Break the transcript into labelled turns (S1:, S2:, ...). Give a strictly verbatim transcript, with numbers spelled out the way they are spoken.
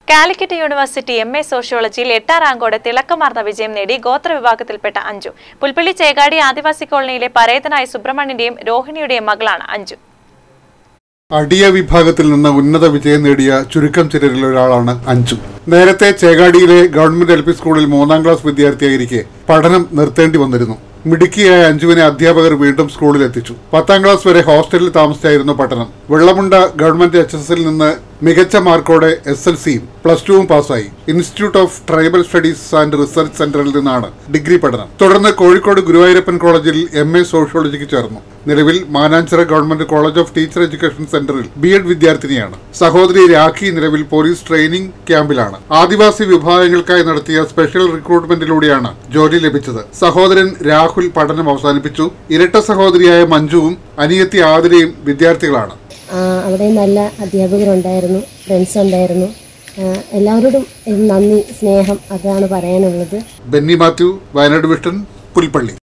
S1: Calicut university M A സോഷ്യോളജിയിൽ എട്ടാം റാങ്കോടെ തിളക്കമാർന്ന വിജയം നേടി ഗോത്ര വിഭാഗത്തിൽപ്പെട്ട അഞ്ജു. പുൽപ്പള്ളി ചേകാടി ആദിവാസി കോളനിയിലെ പരേതനായ സുബ്രഹ്മണ്യന്റെയും രോഹിണിയുടെയും മകളാണ് അഞ്ജു.
S2: അടിയ വിഭാഗത്തിൽ നിന്ന് ഉന്നത വിജയം നേടിയ ചുരുക്കം ചിലരിൽ ഒരാളാണ് അഞ്ജു. നേരത്തെ ചേകാടിയിലെ ഗവൺമെന്റ് എൽ പി സ്കൂളിൽ മൂന്നാം ക്ലാസ് വിദ്യാർത്ഥിയായിരിക്കെ പഠനം നിർത്തേണ്ടി വന്നിരുന്നു. മിടുക്കിയായ അഞ്ജുവിനെ അധ്യാപകർ വീണ്ടും സ്കൂളിൽ എത്തിച്ചു. പത്താം ക്ലാസ് വരെ ഹോസ്റ്റലിൽ താമസിച്ചായിരുന്നു പഠനം. വെള്ളമുണ്ട ഗവൺമെന്റ് എച്ച് എസ് എസിൽ നിന്ന് മികച്ച മാർക്കോടെ എസ് എൽ സിയും പ്ലസ് ടുവും പാസ്സായി. Institute of tribal studies and research സെന്ററിൽ നിന്നാണ് ഡിഗ്രി പഠനം. തുടർന്ന് കോഴിക്കോട് ഗുരുവായൂരപ്പൻ കോളേജിൽ എം എ സോഷ്യോളജിക്ക് ചേർന്നു. നിലവിൽ Mananchira government college of teacher education സെന്ററിൽ ബി എഡ് വിദ്യാർത്ഥിനിയാണ്. സഹോദരി രാഖി നിലവിൽ പോലീസ് ട്രെയിനിംഗ് ക്യാമ്പിലാണ്. ആദിവാസി വിഭാഗങ്ങൾക്കായി നടത്തിയ സ്പെഷ്യൽ റിക്രൂട്ട്മെന്റിലൂടെയാണ് ജോലി ലഭിച്ചത്. സഹോദരൻ രാഹുൽ പഠനം അവസാനിപ്പിച്ചു. ഇരട്ട സഹോദരിയായ മഞ്ജുവും അനിയത്തി ആതിരയും വിദ്യാർത്ഥികളാണ്.
S3: അവിടെ നല്ല അധ്യാപകരുണ്ടായിരുന്നു, ഫ്രണ്ട്സ് ഉണ്ടായിരുന്നു. എല്ലാവരോടും നന്ദി, സ്നേഹം, അതാണ് പറയാനുള്ളത്.
S2: ബെന്നി മാത്യു, വയനാട് വിഷൻ, പുൽപ്പള്ളി.